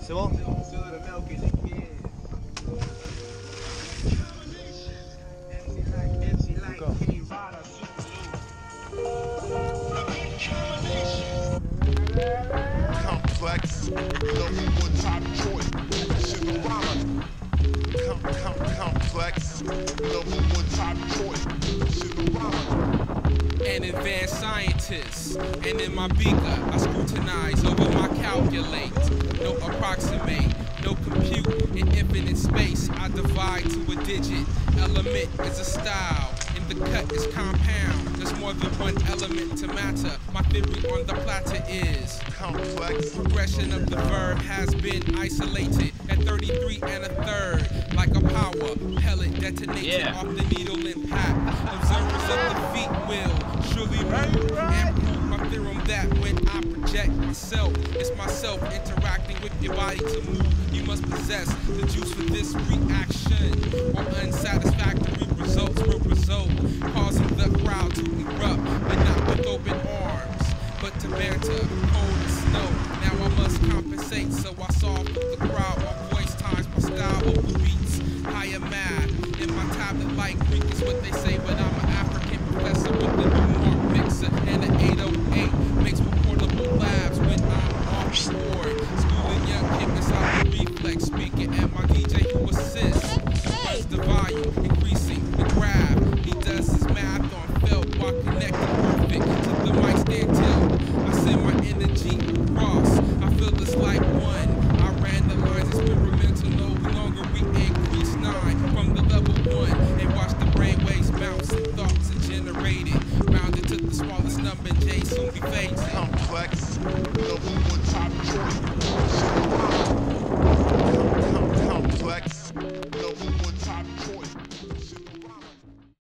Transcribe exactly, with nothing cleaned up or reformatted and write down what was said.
C'est bon? D'accord. Complex, number one top choice. Cinderella. Com com complex, number one top choice. Cinderella. An advanced scientist, and in my beaker I scrutinize over my calculate. No approximate, no compute in infinite space. I divide to a digit. Element is a style, and the cut is compound. There's more than one element to matter. My theory on the platter is complex. Progression of the verb has been isolated at thirty-three and a third, like a power pellet detonated Yeah. off the needle impact. Observers of the feet will surely move and prove my theorem that when I project myself, it's myself interacting with your body to move. You must possess the juice for this reaction, or unsatisfactory results will result, causing the crowd to erupt, but not with open arms, but to banter, cold as snow. Now I must compensate, so I solve with the crowd. My voice times my style over beats. Higher math in my tablet like Greek is what they say, but I'm an African professor with a New Mark mixer and an eight oh eight makes for portable labs when I'm off board. Schooling young kids out the reflex speaking, and my D J who assists runs the volume, increasing the grab. He does his math on felt while connected perfect to the mic stand till I send my energy across. I feel this like one. I ran the lines experimental, no longer we increase nine from the level one and watch the brainwaves bounce and thoughts are generated. Rounded to the smallest number, J soon be fading. Complex, number one top choice. Com com complex, number one top choice.